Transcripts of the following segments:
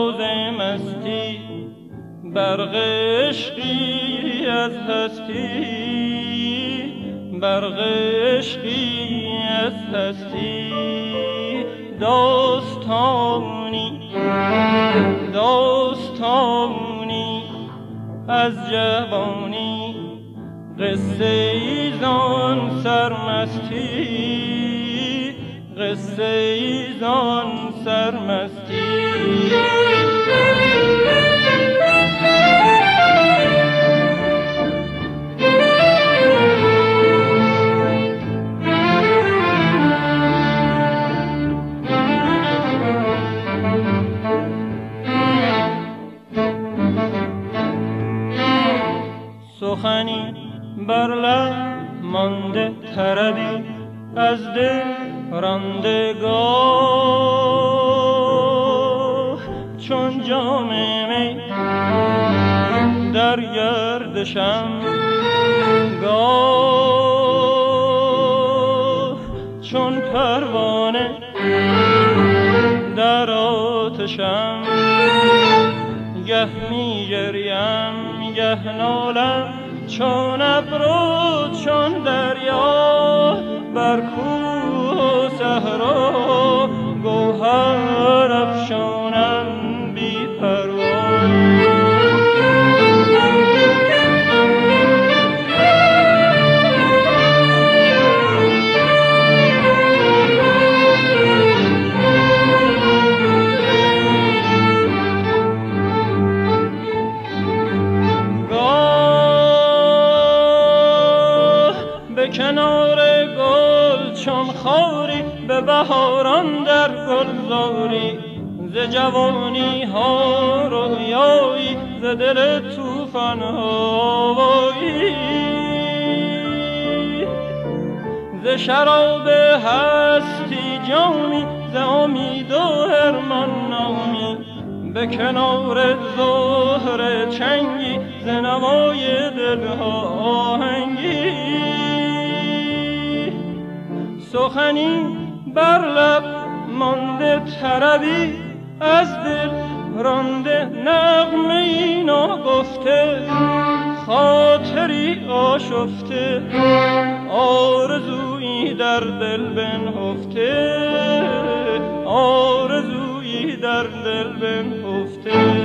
راز مستی برق عشقی از هستی، برق عشقی از هستی. داستانی داستانی از جوانی، قصه ای زان سرمستی، قصه ای زان سرمستی. سخنی بر لب مانده، طربی از دل راندگاه، چون جام می در گردشم گاه، چون پروانه در آتشم. گه می گریم گه نالم، چون ابر چون دریا، بر کوه و صحرا گوهر افشانم بی پروا. کنار گل چون خاری، به بهاران در گلزاری، ز جوانی ها رویایی، ز دل طوفان هوایی. ز شراب هستی جامی، ز امید و ارمان نامی، به کنار زهر چنگی، ز نوای دلها آهنگی. سخنی بر لب مانده، طربی از دل رانده، نغمه‌ای ناگفته، خاطری آشفته، آرزویی در دل بنهفته، آرزویی در دل بنهفته.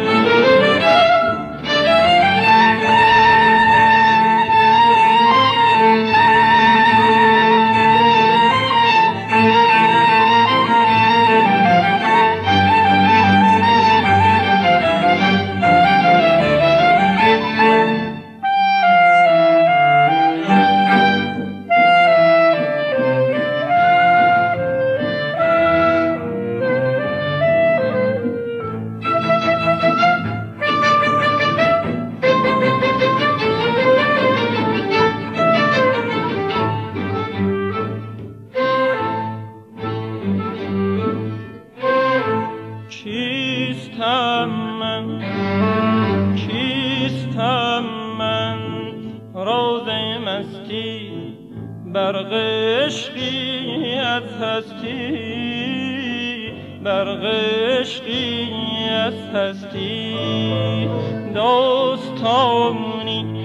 راز مستی برق عشقی از هستی، برق عشقی از هستی. داستانی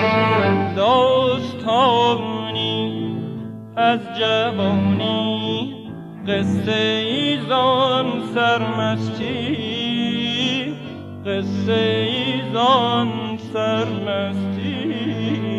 داستانی از جوانی، قصه ای زان سرمستی، قصه ای زان سرمستی.